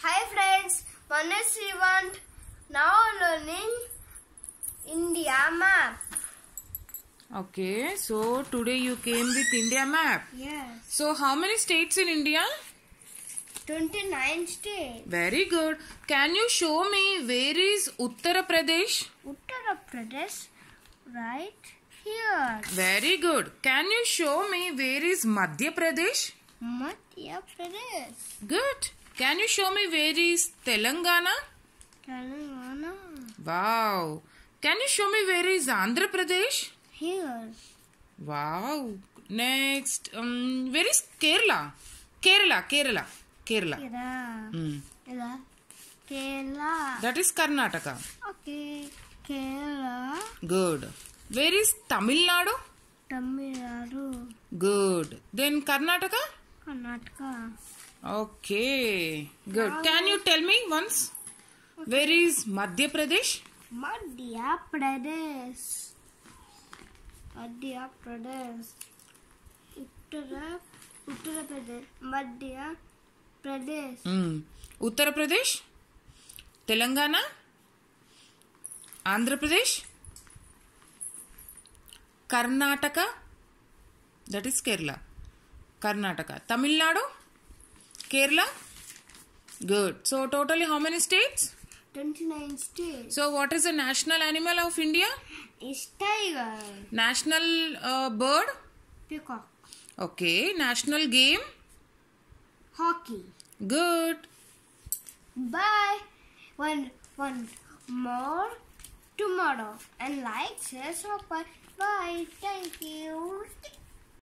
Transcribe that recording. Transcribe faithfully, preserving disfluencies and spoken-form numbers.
Hi friends, my name is Srivant. Now learning India map. Okay, so today you came with India map. Yes. So how many states in India? twenty-nine states. Very good. Can you show me where is Uttar Pradesh? Uttar Pradesh, right here. Very good. Can you show me where is Madhya Pradesh? Madhya Pradesh. Good. Can you show me where is Telangana? Telangana. Wow. Can you show me where is Andhra Pradesh? Here. Wow. Next, um, where is Kerala? Kerala, Kerala, Kerala. Kerala. Hmm. Kerala. Kerala. That is Karnataka. Okay. Kerala. Good. Where is Tamil Nadu? Tamil Nadu. Good. Then Karnataka? Karnataka. Okay. Good. Can you tell me once? Where is Madhya Pradesh? Madhya Pradesh. Madhya Pradesh. Uttara, Uttara Pradesh. Madhya Pradesh. Hmm. Uttar Pradesh? Telangana? Andhra Pradesh? Karnataka? That is Kerala. Karnataka. Tamil Nadu? Kerala? Good. So totally how many states? twenty-nine states. So what is the national animal of India? Is tiger. National uh, bird? Peacock. Okay. National game? Hockey. Good. Bye. One, one more tomorrow. And like, share, subscribe. Bye. Thank you.